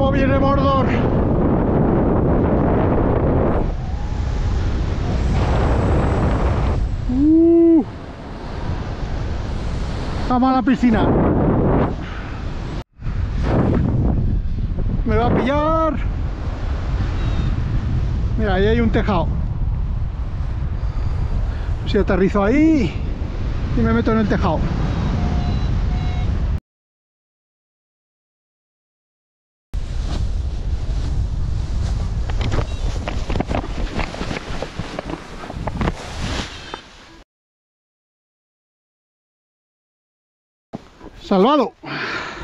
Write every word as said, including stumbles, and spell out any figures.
¡Oh, viene Mordor! ¡Uh! Vamos a la piscina. Me va a pillar. Mira, ahí hay un tejado. Si aterrizo ahí y me meto en el tejado. Salvado.